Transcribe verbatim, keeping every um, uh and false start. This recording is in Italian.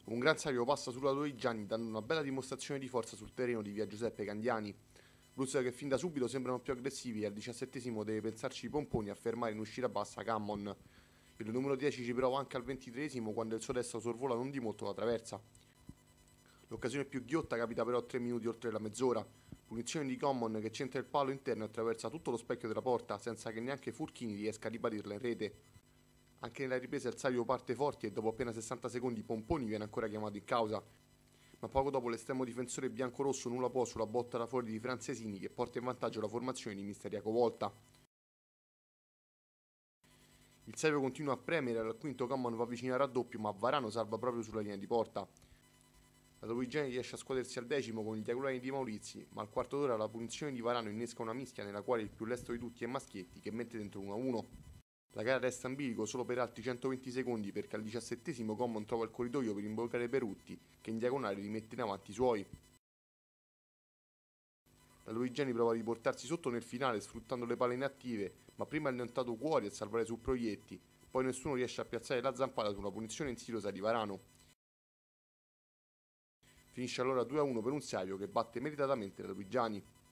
Un gran Savio passa sulla Luigiani dando una bella dimostrazione di forza sul terreno di via Giuseppe Candiani. Blues che fin da subito sembrano più aggressivi e al diciassettesimo deve pensarci i pomponi a fermare in uscita bassa Cammon. Il numero dieci ci prova anche al ventitreesimo quando il suo destro sorvola non di molto la traversa. L'occasione più ghiotta capita però tre minuti oltre la mezz'ora. Punizione di Common che centra il palo interno e attraversa tutto lo specchio della porta senza che neanche Furchini riesca a ribadirla in rete. Anche nella ripresa il Savio parte forti e dopo appena sessanta secondi Pomponi viene ancora chiamato in causa. Ma poco dopo l'estremo difensore biancorosso nulla può sulla botta da fuori di Francesini che porta in vantaggio la formazione di mister Jaco Volta. Il Savio continua a premere e al quinto Common va vicino al raddoppio ma Varano salva proprio sulla linea di porta. La Luigiani riesce a scuotersi al decimo con gli diagonali di Maurizi, ma al quarto d'ora la punizione di Varano innesca una mischia nella quale il più lesto di tutti è Maschietti che mette dentro uno a uno. La gara resta in bilico solo per altri centoventi secondi perché al diciassettesimo Common trova il corridoio per imbocare Perutti che in diagonale rimette in avanti i suoi. La Luigiani prova a riportarsi sotto nel finale sfruttando le palle inattive, ma prima è annientato Cuori a salvare su Proietti, poi nessuno riesce a piazzare la zampata su una punizione insidiosa di Varano. Finisce allora due a uno per un Savio che batte meritatamente la Luigiani.